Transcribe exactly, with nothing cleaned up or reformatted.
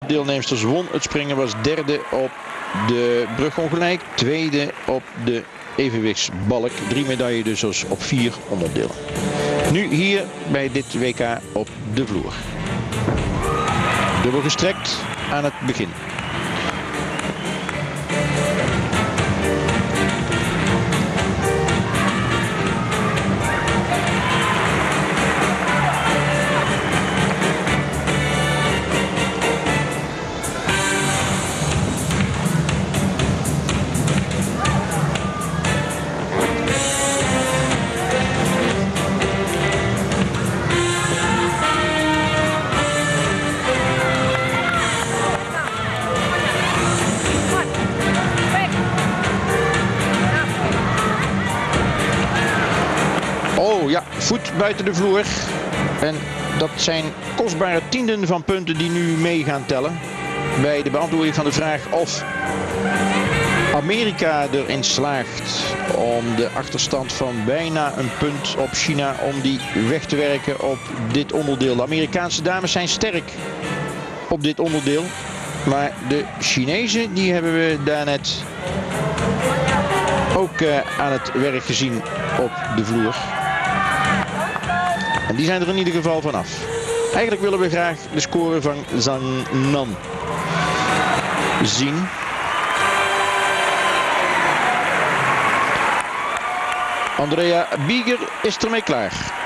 Deelnemsters won het springen, was derde op de brug ongelijk, tweede op de evenwichtsbalk. Drie medailles dus op vier onderdelen. Nu hier bij dit W K op de vloer. Dubbel gestrekt aan het begin. Oh ja, voet buiten de vloer. En dat zijn kostbare tienden van punten die nu mee gaan tellen. Bij de beantwoording van de vraag of Amerika erin slaagt om de achterstand van bijna een punt op China, om die weg te werken op dit onderdeel. De Amerikaanse dames zijn sterk op dit onderdeel. Maar de Chinezen, die hebben we daarnet ook uh, aan het werk gezien op de vloer. En die zijn er in ieder geval vanaf. Eigenlijk willen we graag de score van Zhang Nan zien. Andrea Bieger is ermee klaar.